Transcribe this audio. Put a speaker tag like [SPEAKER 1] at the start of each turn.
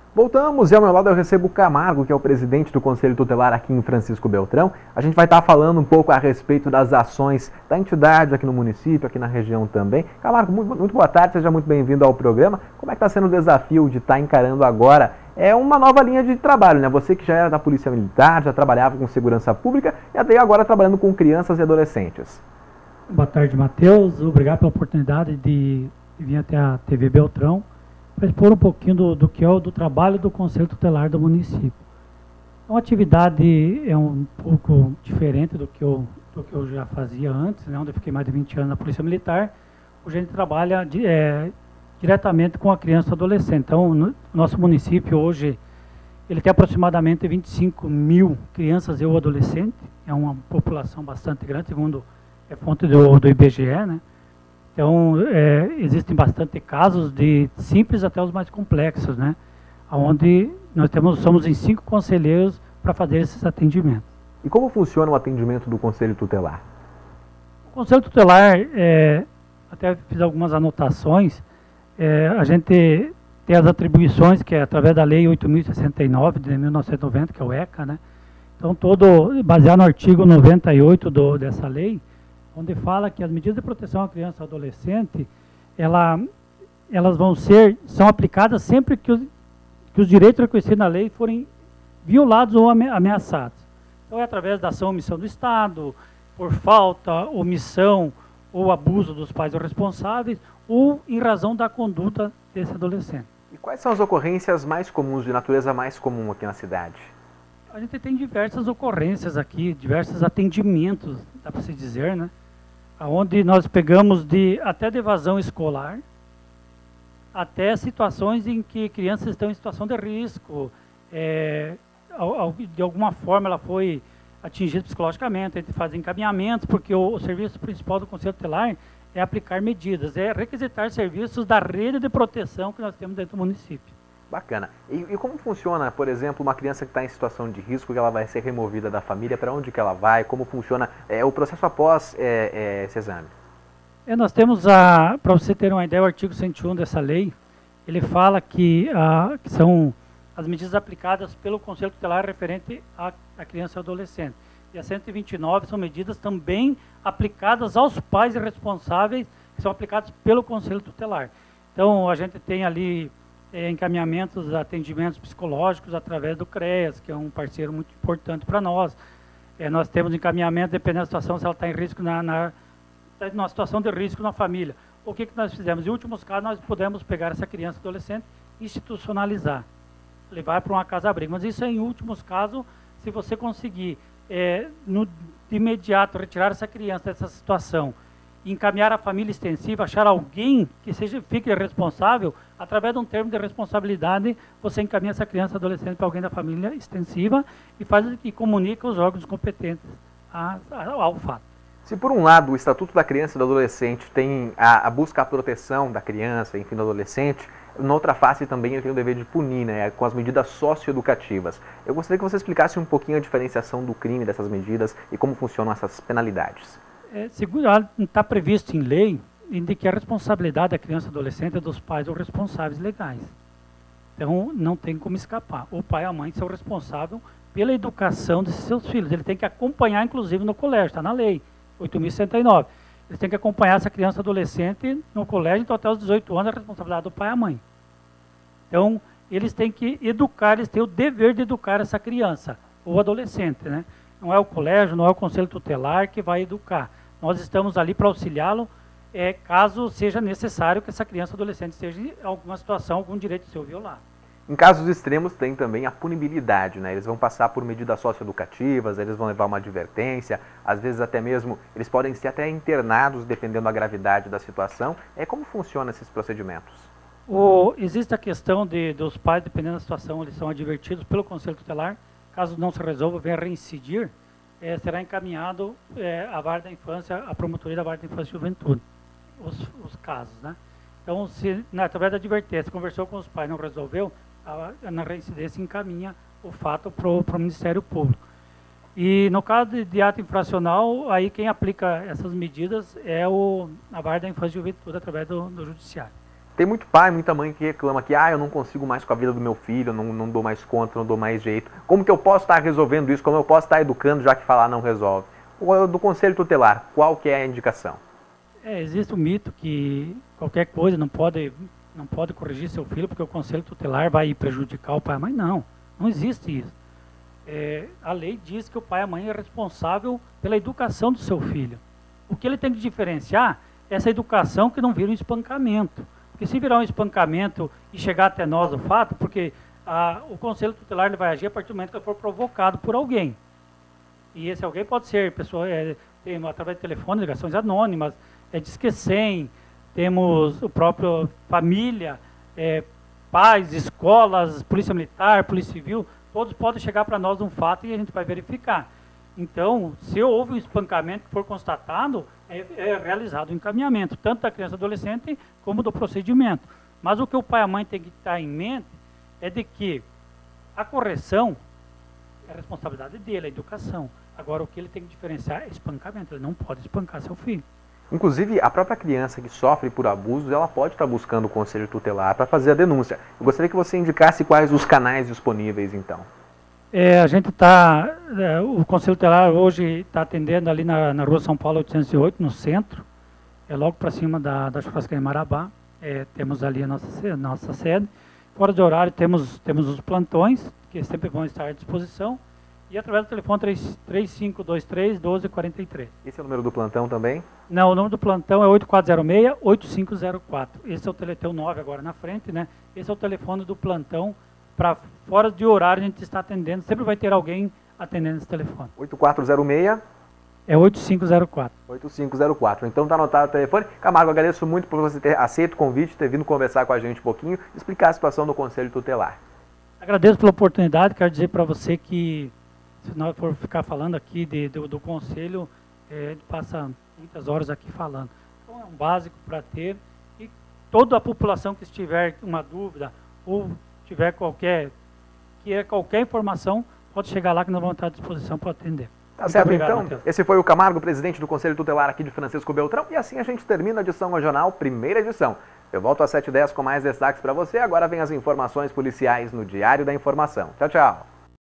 [SPEAKER 1] Voltamos e ao meu lado eu recebo o Camargo, que é o presidente do Conselho Tutelar aqui em Francisco Beltrão. A gente vai estar falando um pouco a respeito das ações da entidade aqui no município, aqui na região também. Camargo, muito boa tarde, seja muito bem-vindo ao programa. Como é que está sendo o desafio de estar encarando agora uma nova linha de trabalho, né? Você que já era da Polícia Militar, já trabalhava com segurança pública e até agora trabalhando com crianças e adolescentes.
[SPEAKER 2] Boa tarde, Matheus. Obrigado pela oportunidade de vir até a TV Beltrão para expor um pouquinho do que é do trabalho do Conselho Tutelar do município. É uma atividade um pouco diferente do que eu já fazia antes, né, onde eu fiquei mais de 20 anos na Polícia Militar. Hoje a gente trabalha diretamente com a criança e adolescente. Então, no nosso município hoje, ele tem aproximadamente 25 mil crianças e adolescentes. É uma população bastante grande, segundo a fonte do IBGE, né? Então, existem bastante casos, de simples até os mais complexos, né? Onde nós somos em 5 conselheiros para fazer esses atendimentos.
[SPEAKER 1] E como funciona o atendimento do Conselho Tutelar?
[SPEAKER 2] O Conselho Tutelar, até fiz algumas anotações, a gente tem as atribuições, que é através da Lei 8.069 de 1990, que é o ECA, né? Então, baseado no artigo 98 dessa lei, onde fala que as medidas de proteção à criança e ao adolescente, elas são aplicadas sempre que os direitos reconhecidos na lei forem violados ou ameaçados. Então é através da ação ou omissão do Estado, por falta, omissão ou abuso dos pais ou responsáveis, ou em razão da conduta desse adolescente.
[SPEAKER 1] E quais são as ocorrências mais comuns, de natureza mais comum aqui na cidade?
[SPEAKER 2] A gente tem diversas ocorrências aqui, diversos atendimentos, dá para se dizer, né? Onde nós pegamos até de evasão escolar, até situações em que crianças estão em situação de risco, de alguma forma ela foi atingida psicologicamente, a gente faz encaminhamentos, porque o serviço principal do Conselho Tutelar é aplicar medidas, é requisitar serviços da rede de proteção que nós temos dentro do município.
[SPEAKER 1] Bacana. E como funciona, por exemplo, uma criança que está em situação de risco, que ela vai ser removida da família, para onde que ela vai, como funciona o processo após esse exame?
[SPEAKER 2] Nós temos, para você ter uma ideia, o artigo 101 dessa lei, ele fala que são as medidas aplicadas pelo Conselho Tutelar referente à criança e adolescente. E a 129 são medidas também aplicadas aos pais responsáveis, que são aplicadas pelo Conselho Tutelar. Então, a gente tem ali encaminhamentos, atendimentos psicológicos através do CREAS, que é um parceiro muito importante para nós. Nós temos encaminhamento, dependendo da situação, se ela está em risco, numa situação de risco na família. O que nós fizemos? Em últimos casos, nós podemos pegar essa criança e adolescente e institucionalizar, levar para uma casa-abrigo. Mas isso é em últimos casos, se você conseguir, de imediato, retirar essa criança dessa situação, encaminhar a família extensiva, achar alguém que fique responsável, através de um termo de responsabilidade, você encaminha essa criança e adolescente para alguém da família extensiva e comunica os órgãos competentes ao fato.
[SPEAKER 1] Se por um lado o Estatuto da Criança e do Adolescente tem a busca a proteção da criança, enfim, do adolescente, na outra face também ele tem o dever de punir, né, com as medidas socioeducativas. Eu gostaria que você explicasse um pouquinho a diferenciação do crime dessas medidas e como funcionam essas penalidades.
[SPEAKER 2] Está previsto em lei de que a responsabilidade da criança e adolescente é dos pais ou responsáveis legais. Então, não tem como escapar. O pai e a mãe são responsáveis pela educação desses seus filhos. Ele tem que acompanhar, inclusive, no colégio, está na lei 8.069. Eles têm que acompanhar essa criança e adolescente no colégio, então até os 18 anos é a responsabilidade do pai e a mãe. Então, eles têm que educar, eles têm o dever de educar essa criança ou adolescente, né? Não é o colégio, não é o Conselho Tutelar que vai educar. Nós estamos ali para auxiliá-lo, caso seja necessário que essa criança ou adolescente esteja em alguma situação, algum direito seu violado.
[SPEAKER 1] Em casos extremos tem também a punibilidade, né? Eles vão passar por medidas socioeducativas, eles vão levar uma advertência, às vezes até mesmo eles podem ser até internados dependendo da gravidade da situação. Como funcionam esses procedimentos?
[SPEAKER 2] Existe a questão dos pais, dependendo da situação, eles são advertidos pelo Conselho Tutelar. Caso não se resolva, venha reincidir, será encaminhado à Vara da Infância, à Promotoria da Vara da Infância e Juventude, os casos, né? Então, se através da advertência, conversou com os pais, não resolveu, na reincidência encaminha o fato para o Ministério Público. E no caso de ato infracional, aí quem aplica essas medidas é a Vara da Infância e Juventude através do Judiciário.
[SPEAKER 1] Tem muito pai, muita mãe que reclama que eu não consigo mais com a vida do meu filho, não dou mais conta, não dou mais jeito. Como que eu posso estar resolvendo isso? Como eu posso estar educando, já que falar não resolve? Do Conselho Tutelar, qual que é a indicação?
[SPEAKER 2] Existe o mito que qualquer coisa não pode corrigir seu filho porque o Conselho Tutelar vai prejudicar o pai e a mãe. Não existe isso. A lei diz que o pai e a mãe é responsável pela educação do seu filho. O que ele tem que diferenciar é essa educação que não vira um espancamento. Porque se virar um espancamento e chegar até nós o fato, porque o Conselho Tutelar ele vai agir a partir do momento que ele for provocado por alguém. E esse alguém pode ser pessoa, através de telefone, ligações anônimas, Disque 100, temos o próprio família, pais, escolas, polícia militar, polícia civil, todos podem chegar para nós um fato e a gente vai verificar. Então, se houve um espancamento que for constatado, é realizado o encaminhamento, tanto da criança e adolescente como do procedimento. Mas o que o pai e a mãe têm que estar em mente é de que a correção é a responsabilidade dele, a educação. Agora, o que ele tem que diferenciar é espancamento, ele não pode espancar seu filho.
[SPEAKER 1] Inclusive, a própria criança que sofre por abusos, ela pode estar buscando o Conselho Tutelar para fazer a denúncia. Eu gostaria que você indicasse quais os canais disponíveis, então.
[SPEAKER 2] A gente o Conselho Tutelar hoje está atendendo ali na Rua São Paulo 808, no centro, logo para cima da churrascaria Marabá. Temos ali a nossa sede. Fora de horário temos os plantões, que sempre vão estar à disposição. E através do telefone 3523-1243.
[SPEAKER 1] Esse é o número do plantão também?
[SPEAKER 2] Não, o número do plantão é 8406-8504. Esse é o telefone 9 agora na frente, né? Esse é o telefone do plantão. Para fora de horário a gente está atendendo. Sempre vai ter alguém atendendo esse telefone.
[SPEAKER 1] 8406?
[SPEAKER 2] É 8504.
[SPEAKER 1] 8504. Então está anotado o telefone. Camargo, agradeço muito por você ter aceito o convite, ter vindo conversar com a gente um pouquinho, explicar a situação do Conselho Tutelar.
[SPEAKER 2] Agradeço pela oportunidade. Quero dizer para você que se nós for ficar falando aqui do Conselho, a gente passa muitas horas aqui falando. Então é um básico para ter, e toda a população que estiver com uma dúvida ou tiver qualquer informação, pode chegar lá que nós vamos estar à disposição para atender.
[SPEAKER 1] Tá certo,
[SPEAKER 2] obrigado,
[SPEAKER 1] então.
[SPEAKER 2] Matheus.
[SPEAKER 1] Esse foi o Camargo, presidente do Conselho Tutelar aqui de Francisco Beltrão, e assim a gente termina a edição regional, primeira edição. Eu volto às 7h10 com mais destaques para você. Agora vem as informações policiais no Diário da Informação. Tchau, tchau.